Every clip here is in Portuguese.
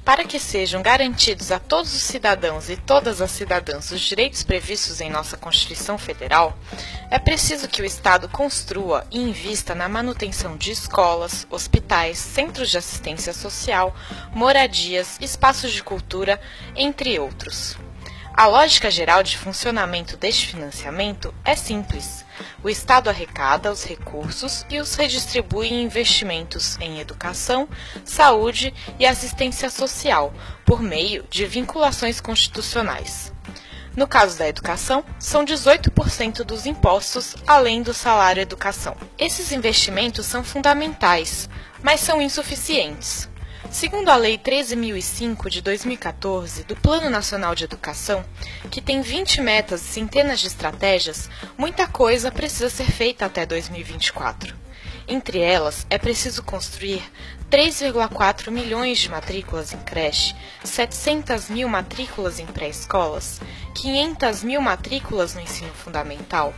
Para que sejam garantidos a todos os cidadãos e todas as cidadãs os direitos previstos em nossa Constituição Federal, é preciso que o Estado construa e invista na manutenção de escolas, hospitais, centros de assistência social, moradias, espaços de cultura, entre outros. A lógica geral de funcionamento deste financiamento é simples. O Estado arrecada os recursos e os redistribui em investimentos em educação, saúde e assistência social, por meio de vinculações constitucionais. No caso da educação, são 18% dos impostos, além do salário educação. Esses investimentos são fundamentais, mas são insuficientes. Segundo a Lei 13.005 de 2014 do Plano Nacional de Educação, que tem 20 metas e centenas de estratégias, muita coisa precisa ser feita até 2024. Entre elas, é preciso construir 3,4 milhões de matrículas em creche, 700 mil matrículas em pré-escolas, 500 mil matrículas no ensino fundamental,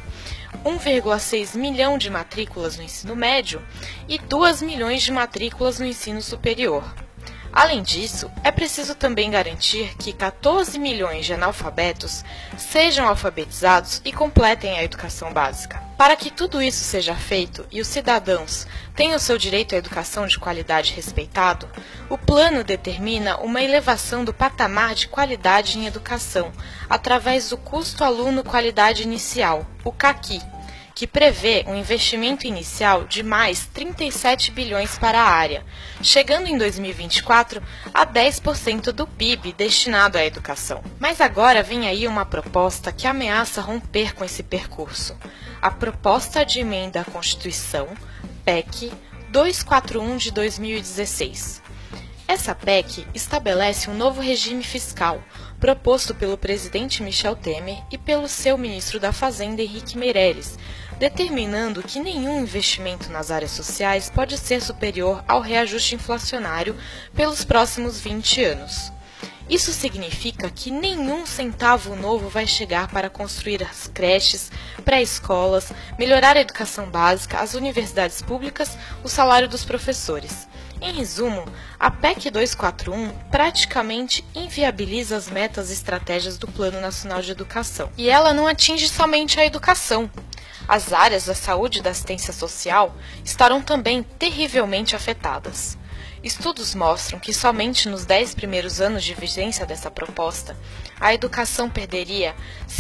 1,6 milhão de matrículas no ensino médio e 2 milhões de matrículas no ensino superior. Além disso, é preciso também garantir que 14 milhões de analfabetos sejam alfabetizados e completem a educação básica. Para que tudo isso seja feito e os cidadãos tenham seu direito à educação de qualidade respeitado, o plano determina uma elevação do patamar de qualidade em educação através do Custo Aluno Qualidade Inicial, o CAQI, que prevê um investimento inicial de mais 37 bilhões para a área, chegando em 2024 a 10% do PIB destinado à educação. Mas agora vem aí uma proposta que ameaça romper com esse percurso. A Proposta de Emenda à Constituição, PEC 241 de 2016. Essa PEC estabelece um novo regime fiscal, proposto pelo presidente Michel Temer e pelo seu ministro da Fazenda, Henrique Meirelles, determinando que nenhum investimento nas áreas sociais pode ser superior ao reajuste inflacionário pelos próximos 20 anos. Isso significa que nenhum centavo novo vai chegar para construir as creches, pré-escolas, melhorar a educação básica, as universidades públicas, o salário dos professores. Em resumo, a PEC 241 praticamente inviabiliza as metas e estratégias do Plano Nacional de Educação. E ela não atinge somente a educação. As áreas da saúde e da assistência social estarão também terrivelmente afetadas. Estudos mostram que somente nos 10 primeiros anos de vigência dessa proposta, a educação perderia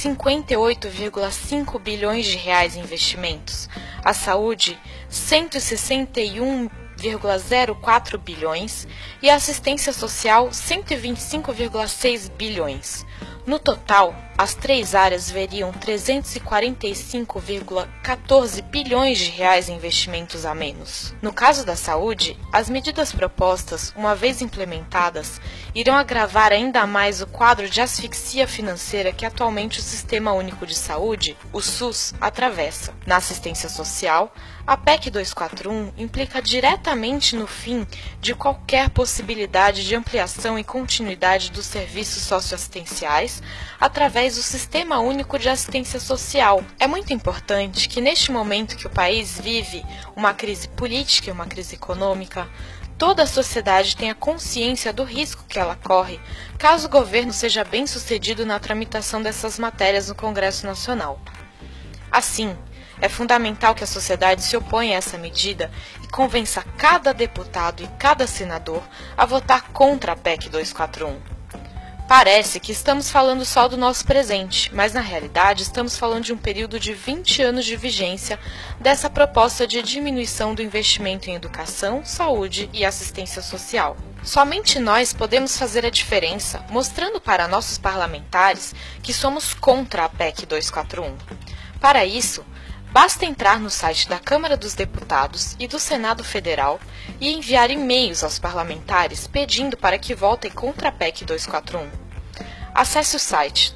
58,5 bilhões de reais em investimentos, a saúde 161,04 bilhões e a assistência social 125,6 bilhões. No total, as três áreas veriam 345,14 bilhões de reais em investimentos a menos. No caso da saúde, as medidas propostas, uma vez implementadas, irão agravar ainda mais o quadro de asfixia financeira que atualmente o Sistema Único de Saúde, o SUS, atravessa. Na assistência social, a PEC 241 implica diretamente no fim de qualquer possibilidade de ampliação e continuidade dos serviços socioassistenciais através do Sistema Único de Assistência Social. É muito importante que, neste momento que o país vive uma crise política e uma crise econômica, toda a sociedade tenha consciência do risco que ela corre caso o governo seja bem-sucedido na tramitação dessas matérias no Congresso Nacional. Assim, é fundamental que a sociedade se oponha a essa medida e convença cada deputado e cada senador a votar contra a PEC 241. Parece que estamos falando só do nosso presente, mas na realidade estamos falando de um período de 20 anos de vigência dessa proposta de diminuição do investimento em educação, saúde e assistência social. Somente nós podemos fazer a diferença, mostrando para nossos parlamentares que somos contra a PEC 241. Para isso, basta entrar no site da Câmara dos Deputados e do Senado Federal e enviar e-mails aos parlamentares pedindo para que votem contra a PEC 241. Acesse o site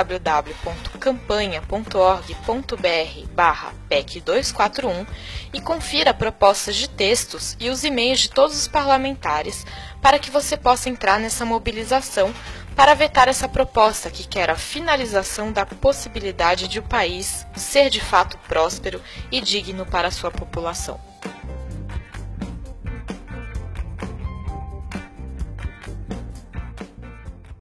www.campanha.org.br/PEC 241 e confira propostas de textos e os e-mails de todos os parlamentares para que você possa entrar nessa mobilização para vetar essa proposta que quer a finalização da possibilidade de o país ser de fato próspero e digno para a sua população.